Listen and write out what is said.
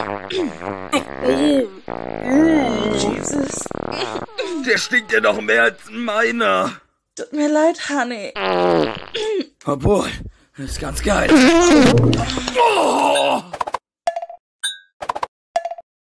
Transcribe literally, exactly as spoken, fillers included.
Jesus. Der stinkt ja noch mehr als meiner. Tut mir leid, Honey. Obwohl, das ist ganz geil. Oh!